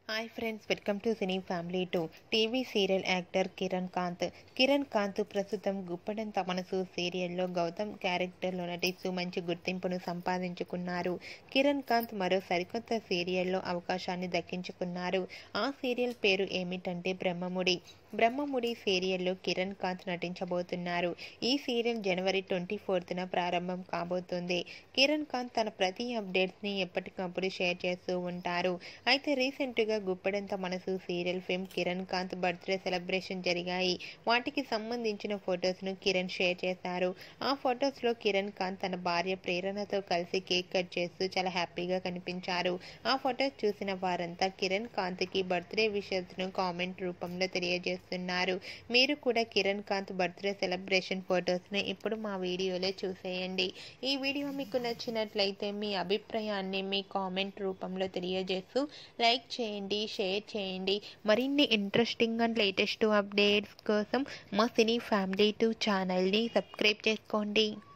Hi friends, welcome to cine family 2. TV serial actor Kiran Kanth ప్రస్తుతం గుప్పడంతమనసు సీరియల్లో గౌతమ్ క్యారెక్టర్లో నటిస్తూ మంచి గుర్తింపును సంపాదించుకున్నారు. కిరణ్ కాంత్ మరో సరికొత్త సీరియల్లో అవకాశాన్ని దక్కించుకున్నారు. ఆ సీరియల్ పేరు ఏమిటంటే బ్రహ్మముడి సీరియల్లో కిరణ్ కాంత్ నటించబోతున్నారు. ఈ సీరియల్ జనవరి 24న ప్రారంభం కాబోతుంది. కిరణ్ కాంత్ తన ప్రతి అప్డేట్స్ని ఎప్పటికప్పుడు షేర్ చేస్తూ ఉంటారు. అయితే రీసెంట్గా గుప్పడంతమనసు serial fame Kiran Kanth birthday celebration జరిగాయి. వాటికి సంబంధించిన ఫొటోస్ను కిరణ్ షేర్ చేశారు. ఆ ఫొటోస్లో కిరణ్ కాంత్ తన భార్య ప్రేరణతో కలిసి కేక్ కట్ చేస్తూ చాలా హ్యాపీగా కనిపించారు. ఆ ఫొటోస్ చూసిన వారంతా కిరణ్ కాంత్కి బర్త్డే విషెస్ను కామెంట్ రూపంలో తెలియజేస్తున్నారు. మీరు కూడా కిరణ్ కాంత్ బర్త్డే సెలబ్రేషన్ ఫొటోస్ని ఇప్పుడు మా వీడియోలో చూసేయండి. ఈ వీడియో మీకు నచ్చినట్లయితే మీ అభిప్రాయాన్ని మీ కామెంట్ రూపంలో తెలియజేస్తూ లైక్ చేయండి, షేర్ చేయండి. మరిన్ని ఇంట్రెస్టింగ్ అండ్ లేటెస్ట్ అప్డేట్స్ కోసం మా సినీ ఫ్యామిలీ 2 ఛానల్ని సబ్స్క్రైబ్ చేసుకోండి.